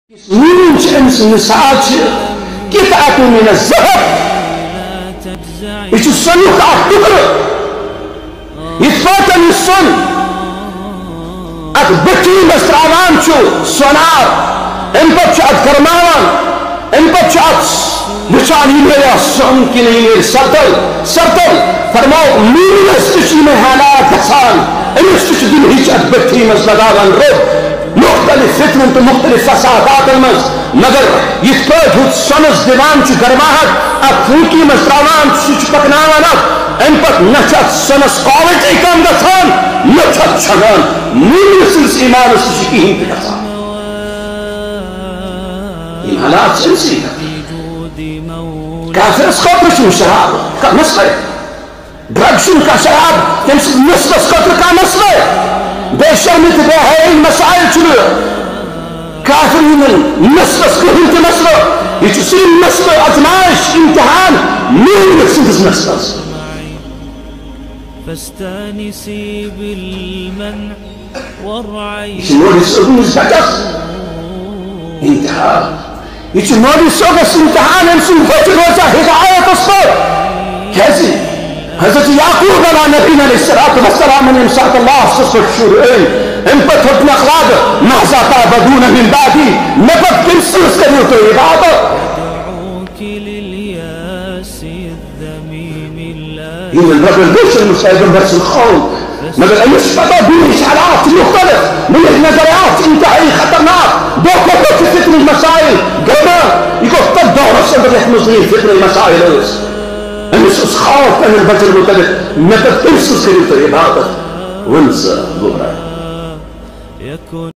أمس مثال قطعة من الذهب يتصنف أكتر يتفاتن الصن أكبتي مسترعان شو صنار انبت أذكرمان انبت بشان يمير الصن كنا يمير سرطل فرماو مين استشي مهالات كسان إن استشي دين هيش أكبتي مسترعان رب مختلف فتنة مختلف فسادات المز مگر يتفاد هو الصنص ديوان چو گرماهت أفوكي مسترعان چو پکناوانات انبت نچت صنص قاوت ايكام دسان نچت شغان مين سلس إيمان استشي كيهم تكسان إيمانات سلسي كافر اسقاط شو شراب كمسلة درق شو كشراب تمسك مسلة اسقاط كمسلة بشرمت بهاي المسائل شنو كافر من مسلس كنت مسلة يتصير مسلة أزماش امتحان مين يتصير مسلس فاستانسي بالمنع والرعي يتصير يسألون مزبجس امتحان يتصير يسألون امتحان يمسون فتر وزا هداية تصبر كذي حضرت يعقوب على نبينا عليه الصلاة والسلام من إمساك الله صفر الشرعين انبت ابن أخلاق ماذا تعبدون من بعدي نبت كمسوس كريوتو عبادة دعوك للياس الذميم الله هنا الرجل ليش المستيقظ بس الخوف ماذا أن يشبه بإشعالات مختلف من النظريات انتهي خطرناك دوكو في فكر المسائل قبل يقول تدور السنة يحمصني فكر المسائل أنس خاف أن البشر المتدف متى تنسس كريم طيب هذا وانسى ظهره